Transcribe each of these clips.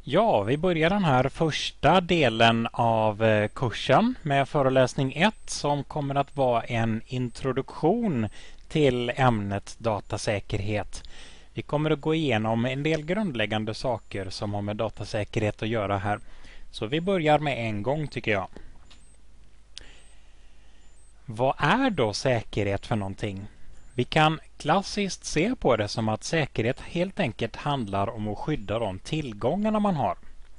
Ja, vi börjar den här första delen av kursen med föreläsning 1 som kommer att vara en introduktion till ämnet datasäkerhet. Vi kommer att gå igenom en del grundläggande saker som har med datasäkerhet att göra här. Så vi börjar med en gång tycker jag. Vad är då säkerhet för någonting? Vi kan klassiskt se på det som att säkerhet helt enkelt handlar om att skydda de tillgångarna man har.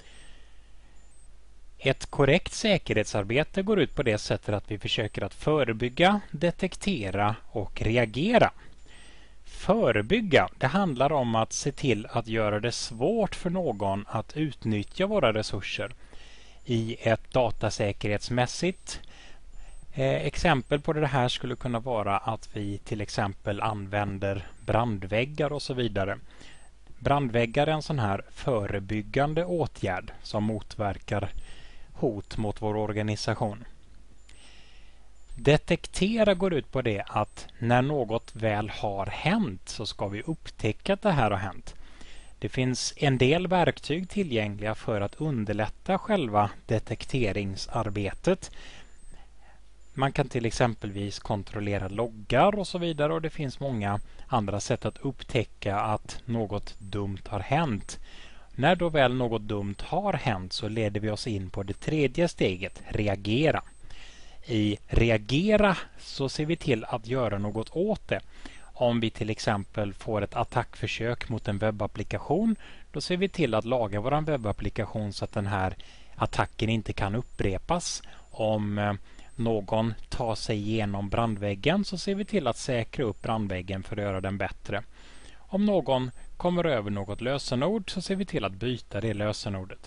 Ett korrekt säkerhetsarbete går ut på det sättet att vi försöker att förebygga, detektera och reagera. Förebygga, det handlar om att se till att göra det svårt för någon att utnyttja våra resurser. I ett datasäkerhetsmässigt exempel på det här skulle kunna vara att vi till exempel använder brandväggar och så vidare. Brandväggar är en sån här förebyggande åtgärd som motverkar hot mot vår organisation. Detektera går ut på det att när något väl har hänt så ska vi upptäcka att det här har hänt. Det finns en del verktyg tillgängliga för att underlätta själva detekteringsarbetet. Man kan till exempelvis kontrollera loggar och så vidare och det finns många andra sätt att upptäcka att något dumt har hänt. När då väl något dumt har hänt så leder vi oss in på det tredje steget, reagera. I reagera så ser vi till att göra något åt det. Om vi till exempel får ett attackförsök mot en webbapplikation då ser vi till att laga vår webbapplikation så att den här attacken inte kan upprepas. Om någon tar sig igenom brandväggen så ser vi till att säkra upp brandväggen för att göra den bättre. Om någon kommer över något lösenord så ser vi till att byta det lösenordet.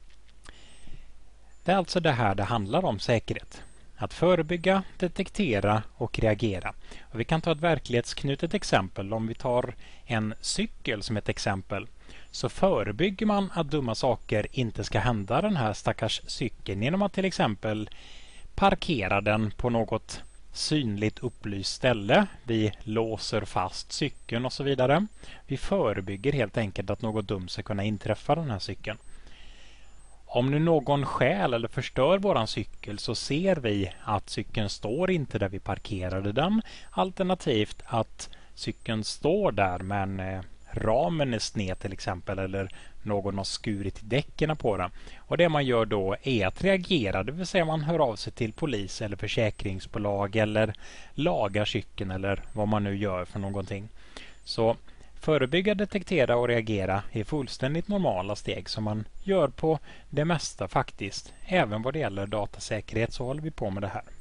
Det är alltså det här det handlar om säkerhet. Att förebygga, detektera och reagera. Och vi kan ta ett verklighetsknutet exempel. Om vi tar en cykel som ett exempel så förebygger man att dumma saker inte ska hända den här stackars cykeln genom att till exempel parkera den på något synligt upplyst ställe. Vi låser fast cykeln och så vidare. Vi förebygger helt enkelt att något dumt ska kunna inträffa den här cykeln. Om nu någon stjäl eller förstör våran cykel så ser vi att cykeln står inte där vi parkerade den. Alternativt att cykeln står där men ramen är sned till exempel eller någon har skurit däcken på den. Och det man gör då är att reagera, det vill säga man hör av sig till polis eller försäkringsbolag eller lagar cykeln eller vad man nu gör för någonting. Så förebygga, detektera och reagera är fullständigt normala steg som man gör på det mesta faktiskt. Även vad det gäller datasäkerhet så håller vi på med det här.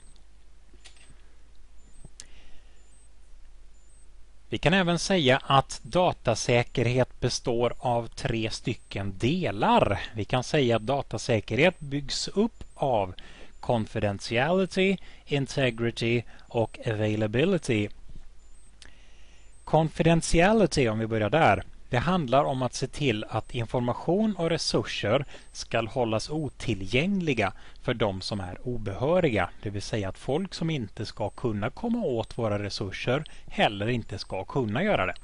Vi kan även säga att datasäkerhet består av 3 stycken delar. Vi kan säga att datasäkerhet byggs upp av confidentiality, integrity och availability. Confidentiality, om vi börjar där, det handlar om att se till att information och resurser ska hållas otillgängliga för de som är obehöriga. Det vill säga att folk som inte ska kunna komma åt våra resurser heller inte ska kunna göra det.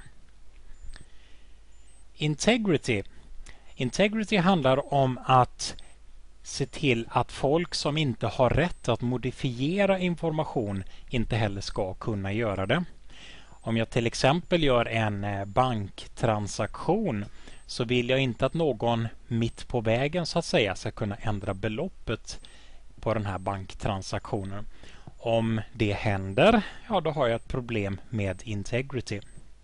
Integrity. Integrity handlar om att se till att folk som inte har rätt att modifiera information inte heller ska kunna göra det. Om jag till exempel gör en banktransaktion så vill jag inte att någon mitt på vägen så att säga ska kunna ändra beloppet på den här banktransaktionen. Om det händer, ja då har jag ett problem med integrity.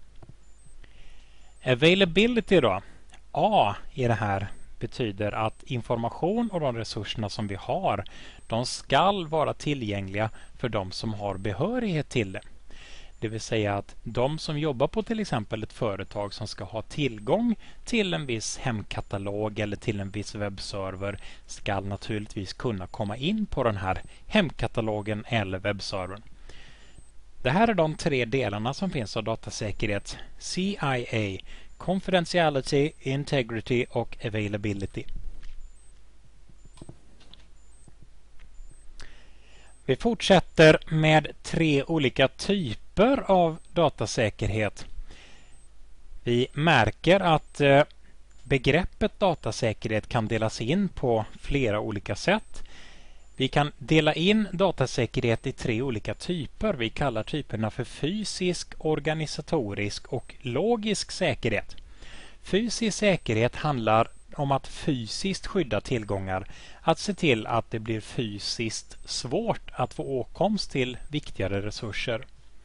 Availability då. A i det här betyder att information och de resurserna som vi har, de ska vara tillgängliga för de som har behörighet till det. Det vill säga att de som jobbar på till exempel ett företag som ska ha tillgång till en viss hemkatalog eller till en viss webbserver ska naturligtvis kunna komma in på den här hemkatalogen eller webbservern. Det här är de 3 delarna som finns av datasäkerhet. CIA, Confidentiality, Integrity och Availability. Vi fortsätter med 3 olika typer av datasäkerhet. Vi märker att Begreppet datasäkerhet kan delas in på flera olika sätt. Vi kan dela in datasäkerhet i 3 olika typer. Vi kallar typerna för fysisk, organisatorisk och logisk säkerhet. Fysisk säkerhet handlar om att fysiskt skydda tillgångar, att se till att det blir fysiskt svårt att få åtkomst till viktigare resurser.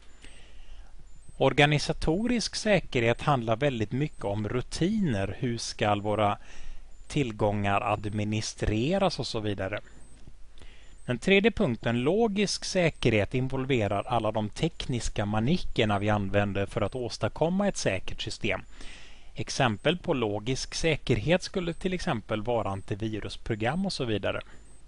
Organisatorisk säkerhet handlar väldigt mycket om rutiner, hur ska våra tillgångar administreras och så vidare. Den tredje punkten, logisk säkerhet, involverar alla de tekniska manickerna vi använder för att åstadkomma ett säkert system. Exempel på logisk säkerhet skulle till exempel vara antivirusprogram och så vidare.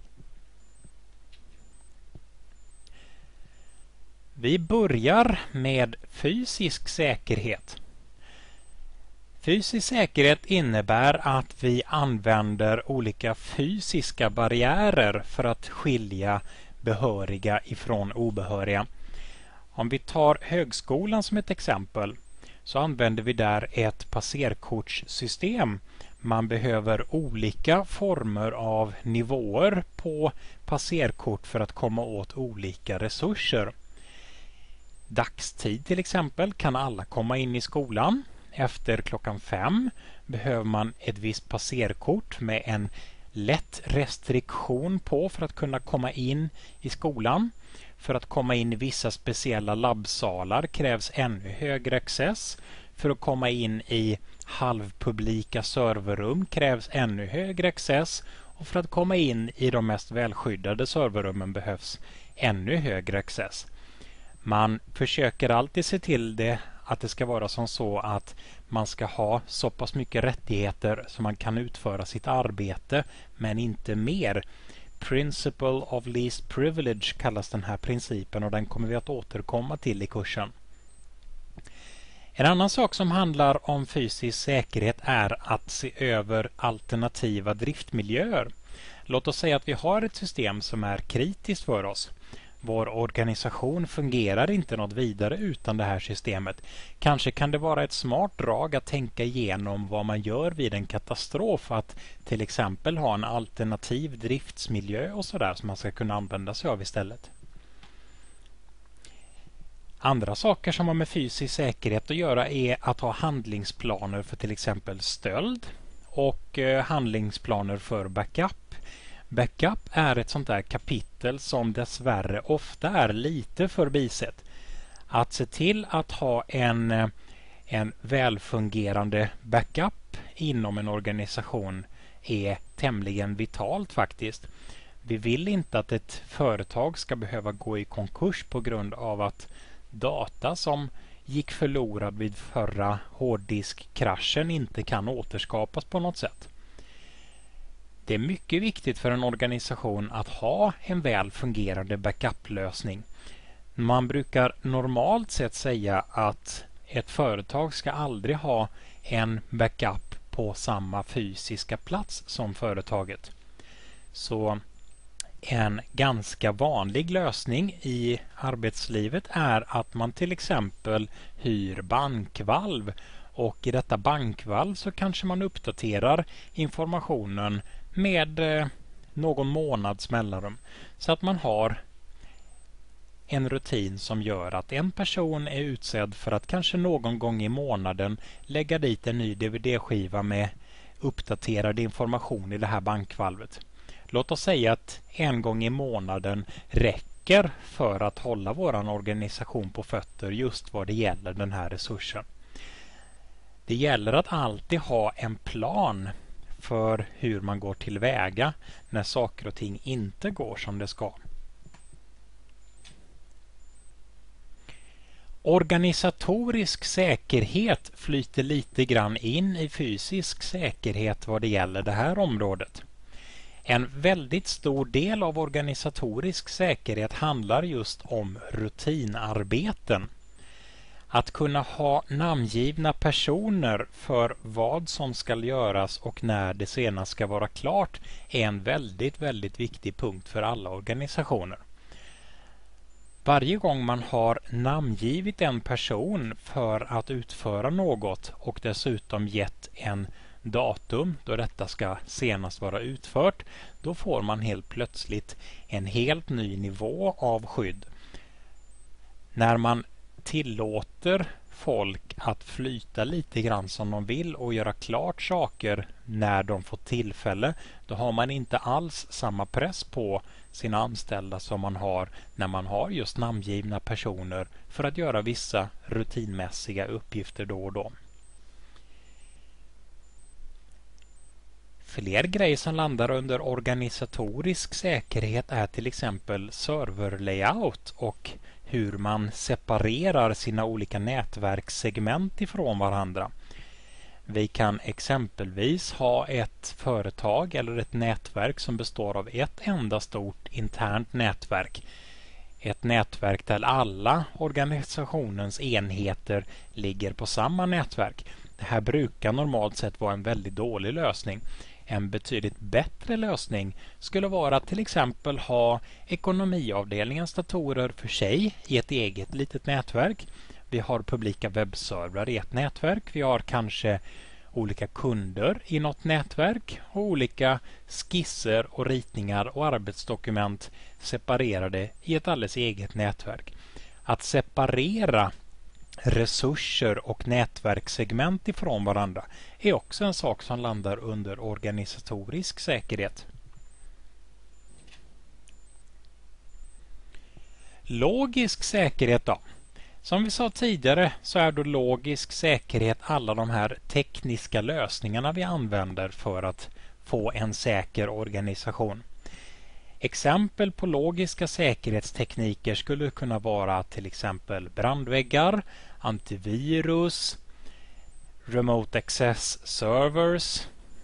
Vi börjar med fysisk säkerhet. Fysisk säkerhet innebär att vi använder olika fysiska barriärer för att skilja behöriga ifrån obehöriga. Om vi tar högskolan som ett exempel så använder vi där ett passerkortssystem. Man behöver olika former av nivåer på passerkort för att komma åt olika resurser. Dagstid till exempel kan alla komma in i skolan. Efter klockan 5 behöver man ett visst passerkort med en lätt restriktion på för att kunna komma in i skolan. För att komma in i vissa speciella labbsalar krävs ännu högre access. För att komma in i halvpublika serverrum krävs ännu högre access. Och för att komma in i de mest välskyddade serverrummen behövs ännu högre access. Man försöker alltid se till att det ska vara som så att man ska ha så pass mycket rättigheter så man kan utföra sitt arbete, men inte mer. Principle of least privilege kallas den här principen och den kommer vi att återkomma till i kursen. En annan sak som handlar om fysisk säkerhet är att se över alternativa driftmiljöer. Låt oss säga att vi har ett system som är kritiskt för oss. Vår organisation fungerar inte något vidare utan det här systemet. Kanske kan det vara ett smart drag att tänka igenom vad man gör vid en katastrof. Att till exempel ha en alternativ driftsmiljö och sådär som man ska kunna använda sig av istället. Andra saker som har med fysisk säkerhet att göra är att ha handlingsplaner för till exempel stöld och handlingsplaner för backup. Backup är ett sånt där kapitel som dessvärre ofta är lite förbisett. Att se till att ha en välfungerande backup inom en organisation är tämligen vitalt faktiskt. Vi vill inte att ett företag ska behöva gå i konkurs på grund av att data som gick förlorad vid förra hårddiskkraschen inte kan återskapas på något sätt. Det är mycket viktigt för en organisation att ha en väl fungerande backup-lösning. Man brukar normalt sett säga att ett företag ska aldrig ha en backup på samma fysiska plats som företaget. Så en ganska vanlig lösning i arbetslivet är att man till exempel hyr bankvalv. Och i detta bankvalv så kanske man uppdaterar informationen med någon månads mellanrum. Så att man har en rutin som gör att en person är utsedd för att kanske någon gång i månaden lägga dit en ny DVD-skiva med uppdaterad information i det här bankvalvet. Låt oss säga att en gång i månaden räcker för att hålla våran organisation på fötter just vad det gäller den här resursen. Det gäller att alltid ha en plan för hur man går tillväga när saker och ting inte går som det ska. Organisatorisk säkerhet flyter lite grann in i fysisk säkerhet vad det gäller det här området. En väldigt stor del av organisatorisk säkerhet handlar just om rutinarbeten. Att kunna ha namngivna personer för vad som ska göras och när det senast ska vara klart är en väldigt, väldigt viktig punkt för alla organisationer. Varje gång man har namngivit en person för att utföra något och dessutom gett en datum då detta ska senast vara utfört, då får man helt plötsligt en helt ny nivå av skydd. När man tillåter folk att flyta lite grann som de vill och göra klart saker när de får tillfälle, då har man inte alls samma press på sina anställda som man har när man har just namngivna personer för att göra vissa rutinmässiga uppgifter då och då. Fler grejer som landar under organisatorisk säkerhet är till exempel serverlayout och hur man separerar sina olika nätverkssegment ifrån varandra. Vi kan exempelvis ha ett företag eller ett nätverk som består av ett enda stort internt nätverk. Ett nätverk där alla organisationens enheter ligger på samma nätverk. Det här brukar normalt sett vara en väldigt dålig lösning. En betydligt bättre lösning skulle vara att till exempel ha ekonomiavdelningens datorer för sig i ett eget litet nätverk. Vi har publika webbservrar i ett nätverk. Vi har kanske olika kunder i något nätverk och olika skisser och ritningar och arbetsdokument separerade i ett alldeles eget nätverk. Att separera resurser och nätverkssegment ifrån varandra är också en sak som landar under organisatorisk säkerhet. Logisk säkerhet då? Som vi sa tidigare så är då logisk säkerhet alla de här tekniska lösningarna vi använder för att få en säker organisation. Exempel på logiska säkerhetstekniker skulle kunna vara till exempel brandväggar, antivirus, remote access servers,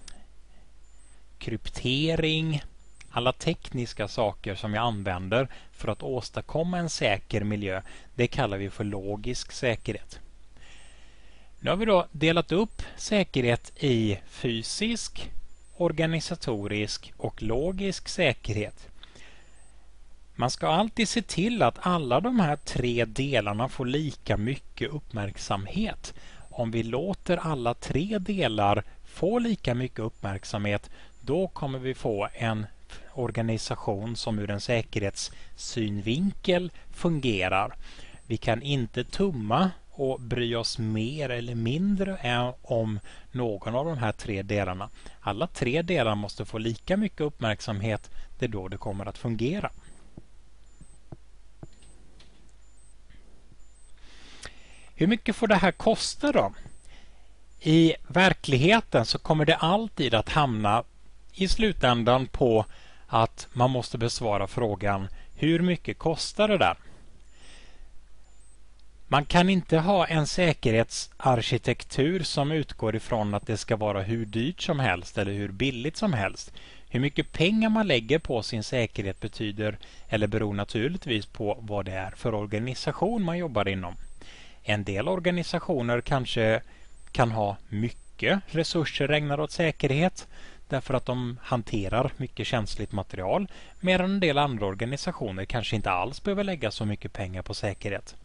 kryptering, alla tekniska saker som vi använder för att åstadkomma en säker miljö. Det kallar vi för logisk säkerhet. Nu har vi då delat upp säkerhet i fysisk, organisatorisk och logisk säkerhet. Man ska alltid se till att alla de här tre delarna får lika mycket uppmärksamhet. Om vi låter alla tre delar få lika mycket uppmärksamhet, då kommer vi få en organisation som ur en säkerhetssynvinkel fungerar. Vi kan inte tumma och bry oss mer eller mindre om någon av de här tre delarna. Alla tre delar måste få lika mycket uppmärksamhet. Det är då det kommer att fungera. Hur mycket får det här kosta då? I verkligheten så kommer det alltid att hamna i slutändan på att man måste besvara frågan: hur mycket kostar det där? Man kan inte ha en säkerhetsarkitektur som utgår ifrån att det ska vara hur dyrt som helst eller hur billigt som helst. Hur mycket pengar man lägger på sin säkerhet beror naturligtvis på vad det är för organisation man jobbar inom. En del organisationer kanske kan ha mycket resurser ägnade åt säkerhet därför att de hanterar mycket känsligt material, medan en del andra organisationer kanske inte alls behöver lägga så mycket pengar på säkerhet.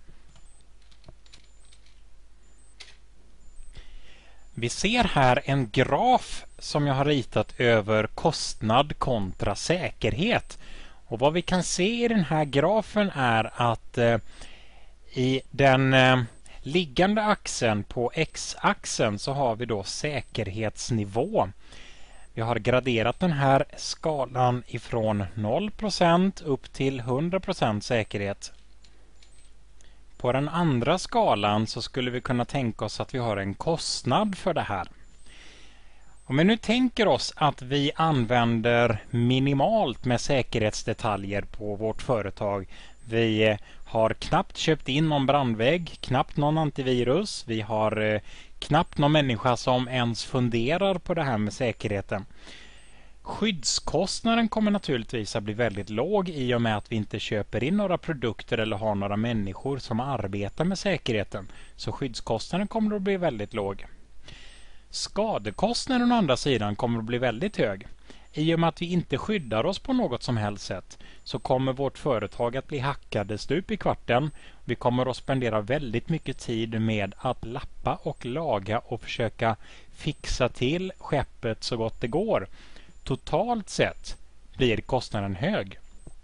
Vi ser här en graf som jag har ritat över kostnad kontra säkerhet. Och vad vi kan se i den här grafen är att i den liggande axeln på x-axeln så har vi då säkerhetsnivå. Vi har graderat den här skalan ifrån 0% upp till 100% säkerhet. På den andra skalan så skulle vi kunna tänka oss att vi har en kostnad för det här. Om vi nu tänker oss att vi använder minimalt med säkerhetsdetaljer på vårt företag. Vi har knappt köpt in någon brandvägg, knappt någon antivirus. Vi har knappt någon människa som ens funderar på det här med säkerheten. Skyddskostnaden kommer naturligtvis att bli väldigt låg i och med att vi inte köper in några produkter eller har några människor som arbetar med säkerheten. Så skyddskostnaden kommer att bli väldigt låg. Skadekostnaden å andra sidan kommer att bli väldigt hög. I och med att vi inte skyddar oss på något som helst sätt så kommer vårt företag att bli hackade stup i kvarten. Vi kommer att spendera väldigt mycket tid med att lappa och laga och försöka fixa till skeppet så gott det går. Totalt sett blir kostnaden hög.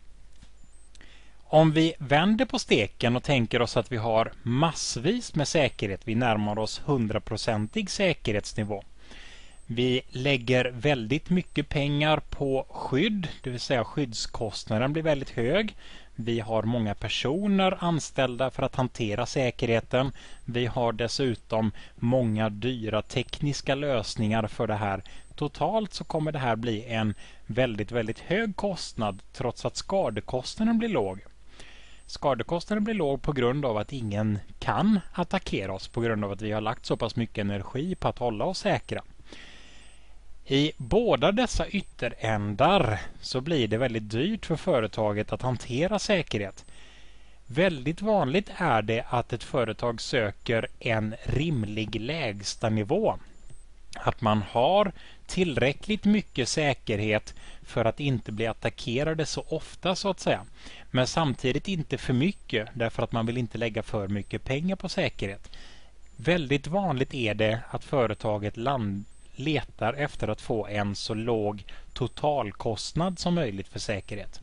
Om vi vänder på steken och tänker oss att vi har massvis med säkerhet, vi närmar oss 100% säkerhetsnivå. Vi lägger väldigt mycket pengar på skydd, det vill säga skyddskostnaden blir väldigt hög. Vi har många personer anställda för att hantera säkerheten. Vi har dessutom många dyra tekniska lösningar för det här. Totalt så kommer det här bli en väldigt hög kostnad trots att skadekostnaden blir låg. Skadekostnaden blir låg på grund av att ingen kan attackera oss på grund av att vi har lagt så pass mycket energi på att hålla oss säkra. I båda dessa ytterändar så blir det väldigt dyrt för företaget att hantera säkerhet. Väldigt vanligt är det att ett företag söker en rimlig lägsta nivå. Att man har tillräckligt mycket säkerhet för att inte bli attackerade så ofta så att säga. Men samtidigt inte för mycket därför att man vill inte lägga för mycket pengar på säkerhet. Väldigt vanligt är det att företaget letar efter att få en så låg totalkostnad som möjligt för säkerhet.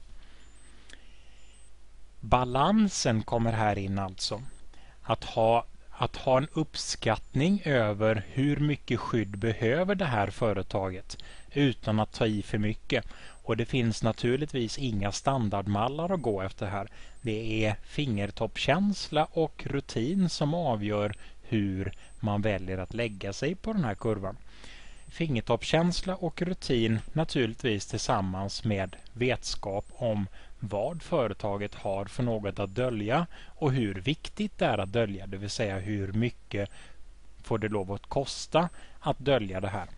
Balansen kommer här in alltså. Att ha en uppskattning över hur mycket skydd behöver det här företaget utan att ta i för mycket. Och det finns naturligtvis inga standardmallar att gå efter här. Det är fingertoppkänsla och rutin som avgör hur man väljer att lägga sig på den här kurvan. Fingertoppkänsla och rutin naturligtvis tillsammans med vetskap om vad företaget har för något att dölja och hur viktigt det är att dölja, det vill säga hur mycket får det lov att kosta att dölja det här.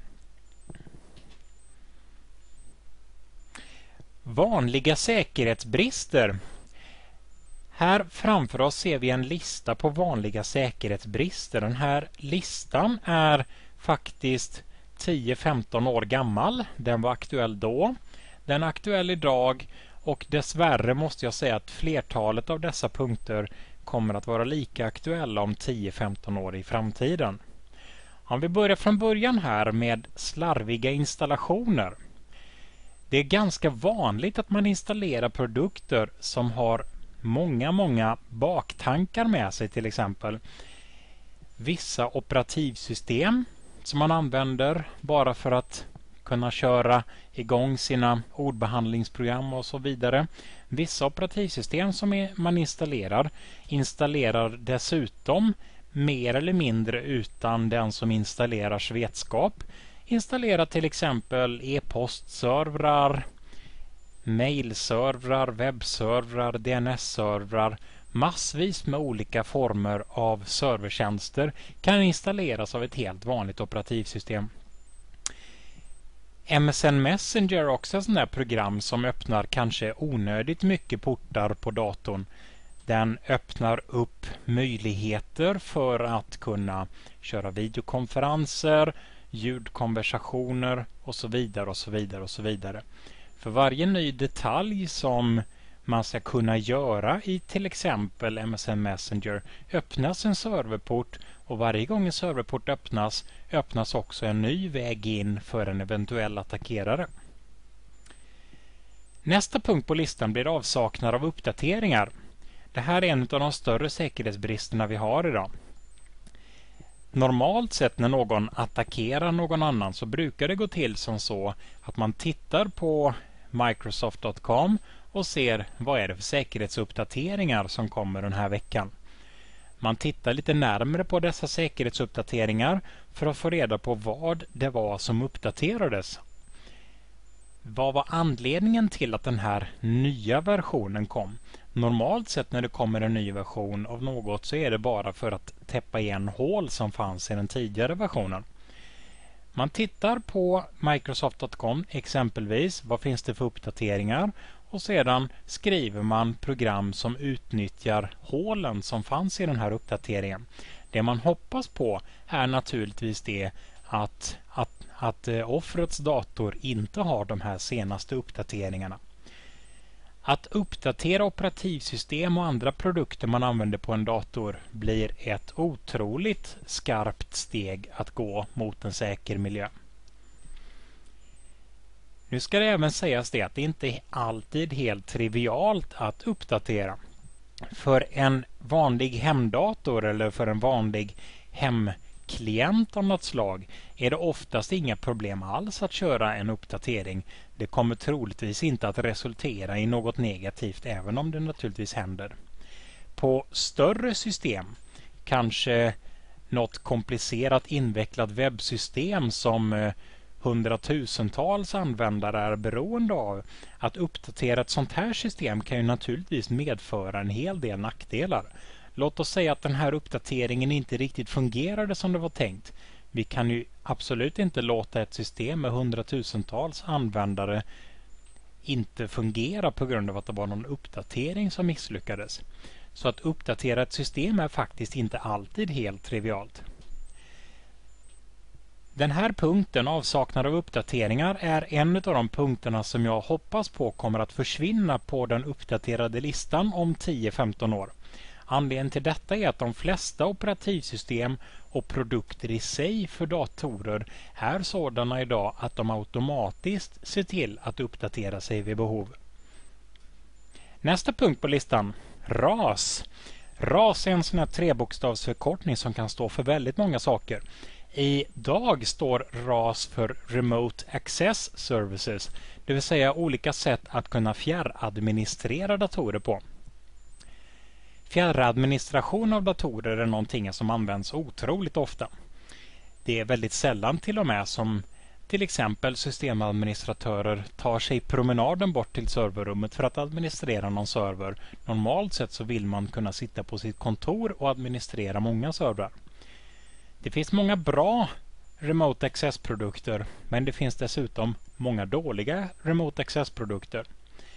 Vanliga säkerhetsbrister. Här framför oss ser vi en lista på vanliga säkerhetsbrister. Den här listan är faktiskt 10-15 år gammal. Den var aktuell då. Den är aktuell idag och dessvärre måste jag säga att flertalet av dessa punkter kommer att vara lika aktuella om 10-15 år i framtiden. Om vi börjar från början här med slarviga installationer. Det är ganska vanligt att man installerar produkter som har många baktankar med sig till exempel. Vissa operativsystem som man använder bara för att kunna köra igång sina ordbehandlingsprogram och så vidare. Vissa operativsystem som man installerar dessutom mer eller mindre utan den som installerar vetskap. Installera till exempel e-postservrar, mailservrar, webbservrar, DNS-servrar. Massvis med olika former av servertjänster kan installeras av ett helt vanligt operativsystem. MSN Messenger är också ett sådant där program som öppnar kanske onödigt mycket portar på datorn. Den öppnar upp möjligheter för att kunna köra videokonferenser, ljudkonversationer och så vidare och så vidare och så vidare. För varje ny detalj som man ska kunna göra i till exempel MSN Messenger öppnas en serverport och varje gång en serverport öppnas också en ny väg in för en eventuell attackerare. Nästa punkt på listan blir avsaknad av uppdateringar. Det här är en av de större säkerhetsbristerna vi har idag. Normalt sett när någon attackerar någon annan så brukar det gå till som så att man tittar på Microsoft.com och ser vad är det för säkerhetsuppdateringar som kommer den här veckan. Man tittar lite närmare på dessa säkerhetsuppdateringar för att få reda på vad det var som uppdaterades. Vad var anledningen till att den här nya versionen kom? Normalt sett när det kommer en ny version av något så är det bara för att täppa igen hål som fanns i den tidigare versionen. Man tittar på Microsoft.com exempelvis, vad finns det för uppdateringar? Och sedan skriver man program som utnyttjar hålen som fanns i den här uppdateringen. Det man hoppas på är naturligtvis det att offrets dator inte har de här senaste uppdateringarna. Att uppdatera operativsystem och andra produkter man använder på en dator blir ett otroligt skarpt steg att gå mot en säker miljö. Nu ska det även sägas det att det inte är alltid helt trivialt att uppdatera. För en vanlig hemdator eller för en vanlig hemklient av något slag är det oftast inga problem alls att köra en uppdatering. Det kommer troligtvis inte att resultera i något negativt, även om det naturligtvis händer. På större system, kanske något komplicerat invecklat webbsystem som hundratusentals användare är beroende av, att uppdatera ett sånt här system kan ju naturligtvis medföra en hel del nackdelar. Låt oss säga att den här uppdateringen inte riktigt fungerade som det var tänkt. Vi kan ju absolut inte låta ett system med hundratusentals användare inte fungera på grund av att det var någon uppdatering som misslyckades. Så att uppdatera ett system är faktiskt inte alltid helt trivialt. Den här punkten, avsaknad av uppdateringar, är en av de punkterna som jag hoppas på kommer att försvinna på den uppdaterade listan om 10-15 år. Anledningen till detta är att de flesta operativsystem och produkter i sig för datorer är sådana idag att de automatiskt ser till att uppdatera sig vid behov. Nästa punkt på listan, RAS. RAS är en sån här trebokstavsförkortning som kan stå för väldigt många saker. Idag står RAS för Remote Access Services, det vill säga olika sätt att kunna fjärradministrera datorer på. Fjärradministration av datorer är någonting som används otroligt ofta. Det är väldigt sällan till och med som till exempel systemadministratörer tar sig promenaden bort till serverrummet för att administrera någon server. Normalt sett så vill man kunna sitta på sitt kontor och administrera många servrar. Det finns många bra Remote Access-produkter, men det finns dessutom många dåliga Remote Access-produkter.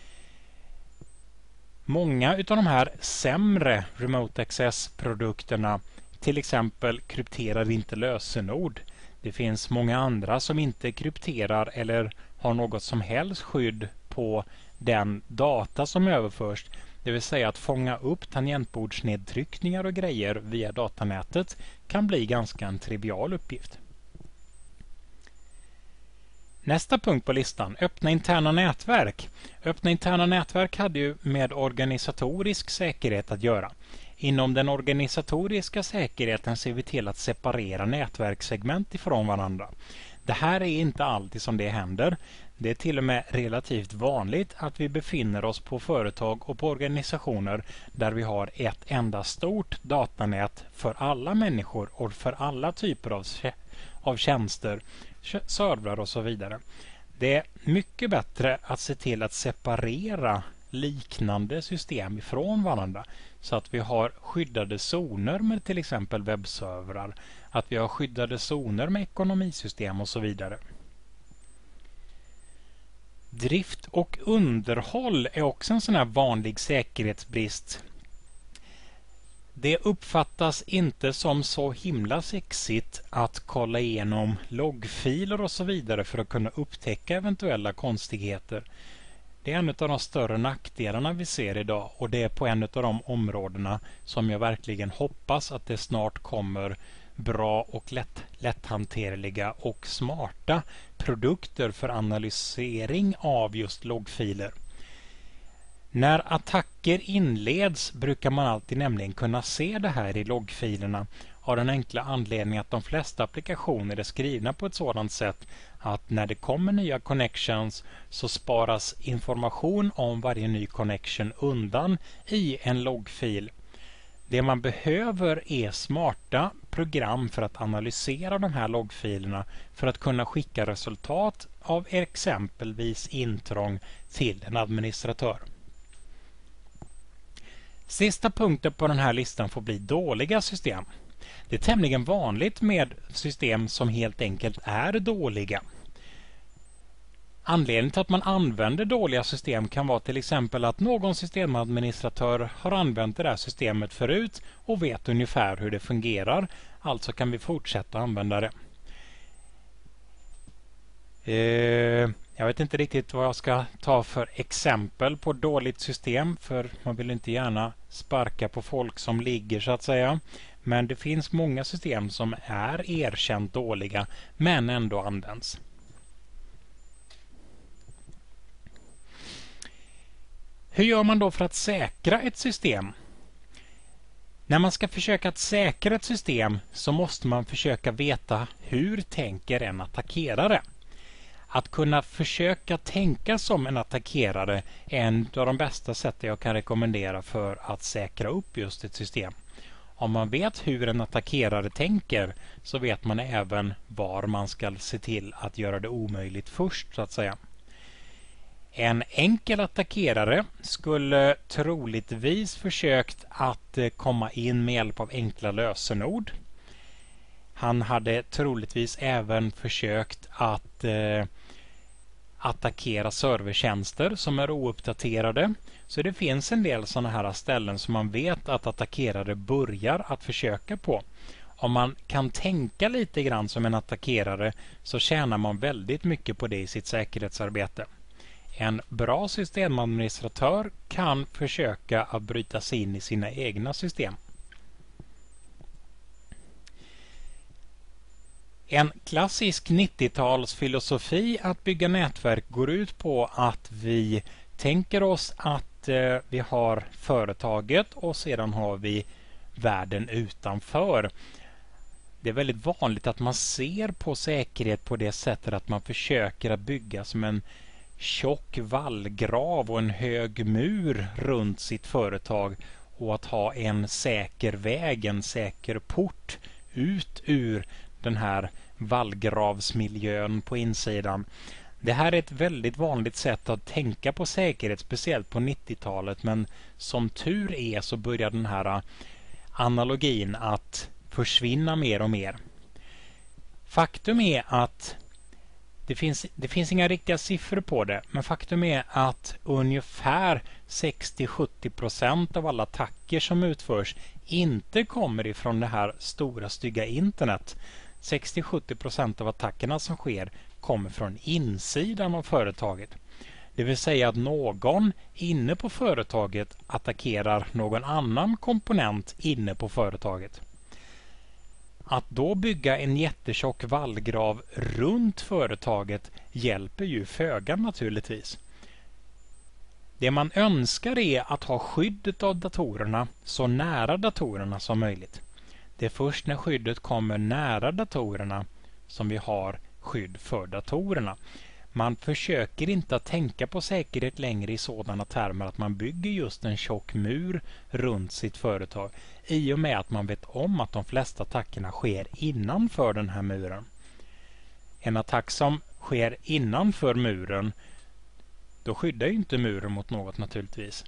Många av de här sämre Remote Access-produkterna till exempel krypterar inte lösenord. Det finns många andra som inte krypterar eller har något som helst skydd på den data som överförs. Det vill säga att fånga upp tangentbordsnedtryckningar och grejer via datanätet kan bli ganska en trivial uppgift. Nästa punkt på listan, öppna interna nätverk. Öppna interna nätverk hade ju med organisatorisk säkerhet att göra. Inom den organisatoriska säkerheten ser vi till att separera nätverkssegment ifrån varandra. Det här är inte alltid som det händer. Det är till och med relativt vanligt att vi befinner oss på företag och på organisationer där vi har ett enda stort datanät för alla människor och för alla typer av tjänster, servrar och så vidare. Det är mycket bättre att se till att separera liknande system ifrån varandra så att vi har skyddade zoner med till exempel webbservrar, att vi har skyddade zoner med ekonomisystem och så vidare. Drift och underhåll är också en sån här vanlig säkerhetsbrist. Det uppfattas inte som så himla sexigt att kolla igenom loggfiler och så vidare för att kunna upptäcka eventuella konstigheter. Det är en av de större nackdelarna vi ser idag och det är på en av de områdena som jag verkligen hoppas att det snart kommer bra och lätthanterliga och smarta produkter för analysering av just loggfiler. När attacker inleds brukar man alltid nämligen kunna se det här i loggfilerna av den enkla anledningen att de flesta applikationer är skrivna på ett sådant sätt att när det kommer nya connections så sparas information om varje ny connection undan i en loggfil. Det man behöver är smarta program för att analysera de här loggfilerna för att kunna skicka resultat av exempelvis intrång till en administratör. Sista punkten på den här listan får bli dåliga system. Det är tämligen vanligt med system som helt enkelt är dåliga. Anledningen till att man använder dåliga system kan vara till exempel att någon systemadministratör har använt det där systemet förut och vet ungefär hur det fungerar. Alltså kan vi fortsätta använda det. Jag vet inte riktigt vad jag ska ta för exempel på dåligt system, för man vill inte gärna sparka på folk som ligger så att säga. Men det finns många system som är erkänt dåliga men ändå används. Hur gör man då för att säkra ett system? När man ska försöka att säkra ett system så måste man försöka veta hur tänker en attackerare. Att kunna försöka tänka som en attackerare är en av de bästa sätten jag kan rekommendera för att säkra upp just ett system. Om man vet hur en attackerare tänker så vet man även var man ska se till att göra det omöjligt först så att säga. En enkel attackerare skulle troligtvis försökt att komma in med hjälp av enkla lösenord. Han hade troligtvis även försökt att attackera servertjänster som är ouppdaterade. Så det finns en del sådana här ställen som man vet att attackerare börjar att försöka på. Om man kan tänka lite grann som en attackerare så tjänar man väldigt mycket på det i sitt säkerhetsarbete. En bra systemadministratör kan försöka att bryta sig in i sina egna system. En klassisk 90-talsfilosofi att bygga nätverk går ut på att vi tänker oss att vi har företaget och sedan har vi världen utanför. Det är väldigt vanligt att man ser på säkerhet på det sättet att man försöker att bygga som en tjock vallgrav och en hög mur runt sitt företag och att ha en säker väg, en säker port ut ur den här vallgravsmiljön på insidan. Det här är ett väldigt vanligt sätt att tänka på säkerhet, speciellt på 90-talet, men som tur är så börjar den här analogin att försvinna mer och mer. Faktum är att det finns inga riktiga siffror på det, men faktum är att ungefär 60-70% av alla attacker som utförs inte kommer ifrån det här stora stygga internet. 60-70% av attackerna som sker kommer från insidan av företaget. Det vill säga att någon inne på företaget attackerar någon annan komponent inne på företaget. Att då bygga en jättetjock vallgrav runt företaget hjälper ju föga naturligtvis. Det man önskar är att ha skyddet av datorerna så nära datorerna som möjligt. Det är först när skyddet kommer nära datorerna som vi har skydd för datorerna. Man försöker inte att tänka på säkerhet längre i sådana termer att man bygger just en tjock mur runt sitt företag i och med att man vet om att de flesta attackerna sker innanför den här muren. En attack som sker innanför muren, då skyddar ju inte muren mot något naturligtvis.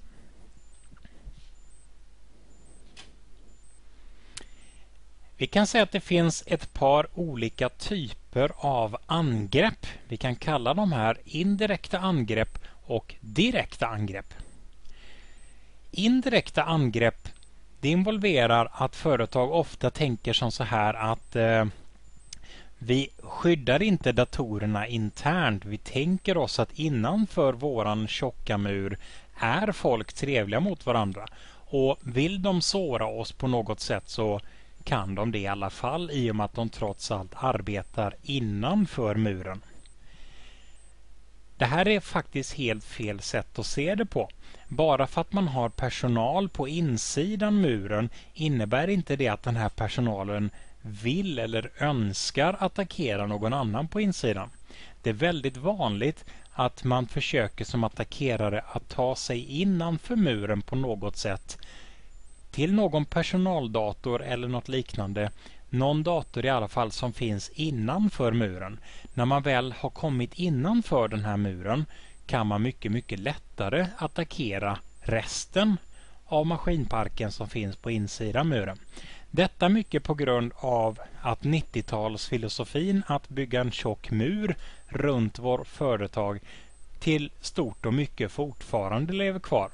Vi kan säga att det finns ett par olika typer av angrepp. Vi kan kalla de här indirekta angrepp och direkta angrepp. Indirekta angrepp, det involverar att företag ofta tänker som så här att vi skyddar inte datorerna internt. Vi tänker oss att innanför våran tjocka mur är folk trevliga mot varandra. Och vill de såra oss på något sätt så kan de det i alla fall i och med att de trots allt arbetar innanför muren. Det här är faktiskt helt fel sätt att se det på. Bara för att man har personal på insidan muren innebär inte det att den här personalen vill eller önskar attackera någon annan på insidan. Det är väldigt vanligt att man försöker som attackerare att ta sig innanför muren på något sätt till någon personaldator eller något liknande. Någon dator i alla fall som finns innanför muren. När man väl har kommit innanför den här muren kan man mycket lättare attackera resten av maskinparken som finns på insidan muren. Detta mycket på grund av att 90-talsfilosofin att bygga en tjock mur runt vårt företag till stort och mycket fortfarande lever kvar.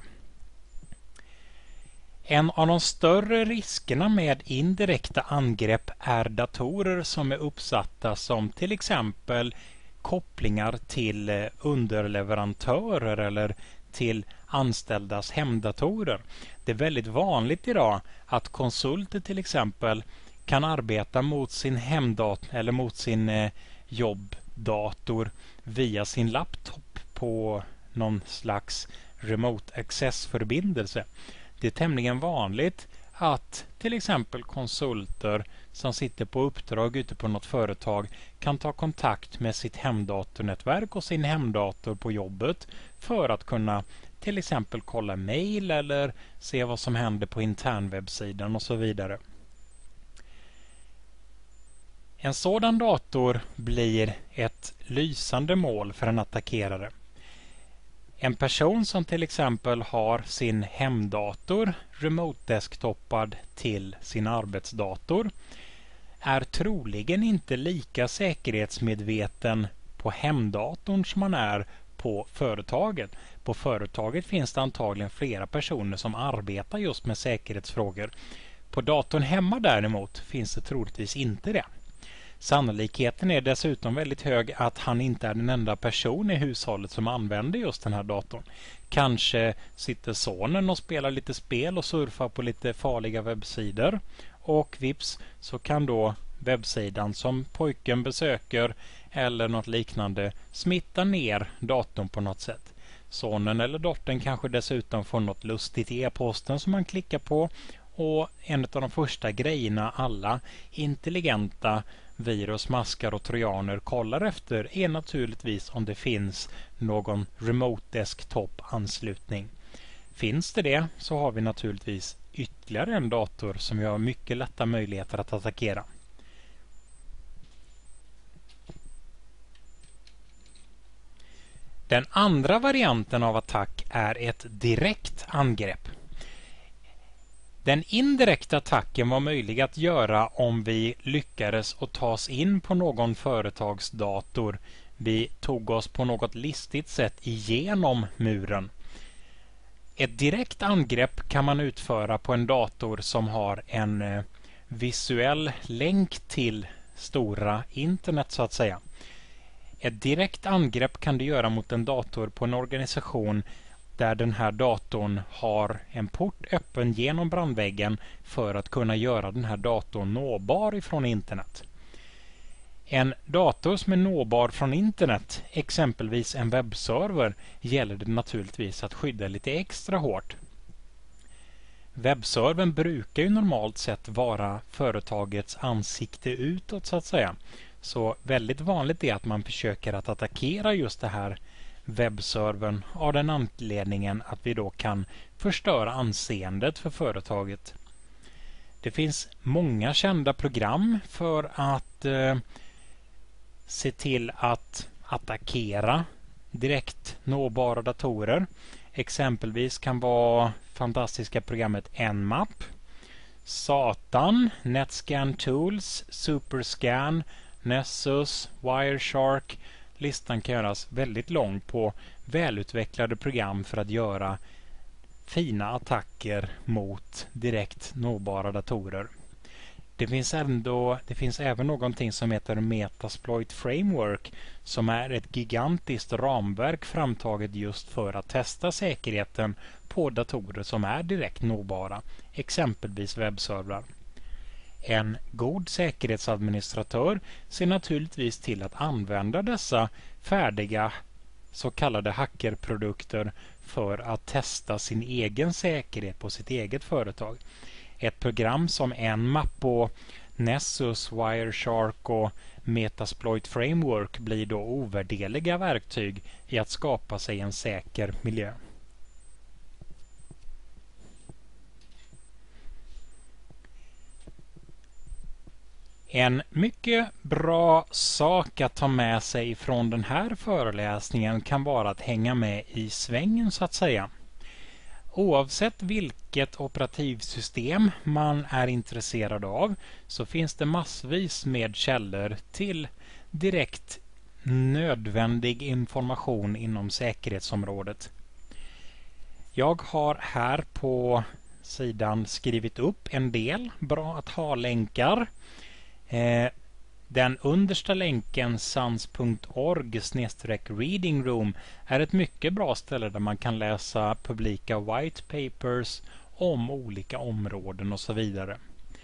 En av de större riskerna med indirekta angrepp är datorer som är uppsatta som till exempel kopplingar till underleverantörer eller till anställdas hemdatorer. Det är väldigt vanligt idag att konsulter till exempel kan arbeta mot sin hemdator eller mot sin jobbdator via sin laptop på någon slags remote access-förbindelse. Det är tämligen vanligt att till exempel konsulter som sitter på uppdrag ute på något företag kan ta kontakt med sitt hemdatornätverk och sin hemdator på jobbet för att kunna till exempel kolla mejl eller se vad som händer på internwebbsidan och så vidare. En sådan dator blir ett lysande mål för en attackerare. En person som till exempel har sin hemdator remote-desktopad till sin arbetsdator är troligen inte lika säkerhetsmedveten på hemdatorn som man är på företaget. På företaget finns det antagligen flera personer som arbetar just med säkerhetsfrågor. På datorn hemma däremot finns det troligtvis inte det. Sannolikheten är dessutom väldigt hög att han inte är den enda person i hushållet som använder just den här datorn. Kanske sitter sonen och spelar lite spel och surfar på lite farliga webbsidor. Och vips så kan då webbsidan som pojken besöker eller något liknande smitta ner datorn på något sätt. Sonen eller dottern kanske dessutom får något lustigt i e-posten som man klickar på. Och en av de första grejerna alla intelligenta virus, maskar och trojaner kollar efter är naturligtvis om det finns någon remote desktop-anslutning. Finns det så har vi naturligtvis ytterligare en dator som har mycket lätta möjligheter att attackera. Den andra varianten av attack är ett direkt angrepp. Den indirekta attacken var möjlig att göra om vi lyckades att ta oss in på någon företagsdator. Vi tog oss på något listigt sätt igenom muren. Ett direkt angrepp kan man utföra på en dator som har en visuell länk till stora internet så att säga. Ett direkt angrepp kan du göra mot en dator på en organisation där den här datorn har en port öppen genom brandväggen för att kunna göra den här datorn nåbar ifrån internet. En dator som är nåbar från internet, exempelvis en webbserver, gäller det naturligtvis att skydda lite extra hårt. Webbservern brukar ju normalt sett vara företagets ansikte utåt så att säga. Så väldigt vanligt är att man försöker att attackera just det här webbservern av den anledningen att vi då kan förstöra anseendet för företaget. Det finns många kända program för att se till att attackera direkt nåbara datorer. Exempelvis kan vara fantastiska programmet Nmap, Satan, Netscan Tools, Superscan, Nessus, Wireshark. Listan kan göras väldigt lång på välutvecklade program för att göra fina attacker mot direkt nåbara datorer. Det finns även någonting som heter Metasploit Framework som är ett gigantiskt ramverk framtaget just för att testa säkerheten på datorer som är direkt nåbara, exempelvis webbservrar. En god säkerhetsadministratör ser naturligtvis till att använda dessa färdiga så kallade hackerprodukter för att testa sin egen säkerhet på sitt eget företag. Ett program som Nmap och Nessus, Wireshark och Metasploit Framework blir då ovärderliga verktyg i att skapa sig en säker miljö. En mycket bra sak att ta med sig från den här föreläsningen kan vara att hänga med i svängen så att säga. Oavsett vilket operativsystem man är intresserad av så finns det massvis med källor till direkt nödvändig information inom säkerhetsområdet. Jag har här på sidan skrivit upp en del bra att ha länkar. Den understa länken sans.org/readingroom är ett mycket bra ställe där man kan läsa publika white papers om olika områden och så vidare.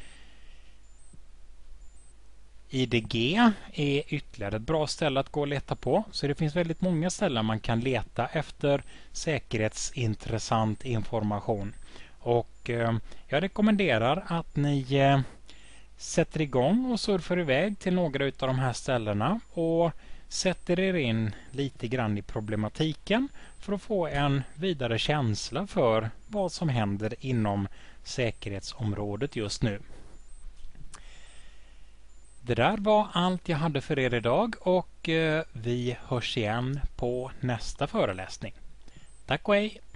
IDG är ytterligare ett bra ställe att gå och leta på, så det finns väldigt många ställen man kan leta efter säkerhetsintressant information. Och jag rekommenderar att ni sätter igång och surfar iväg till några av de här ställena och sätter er in lite grann i problematiken för att få en vidare känsla för vad som händer inom säkerhetsområdet just nu. Det där var allt jag hade för er idag och vi hörs igen på nästa föreläsning. Tack och hej!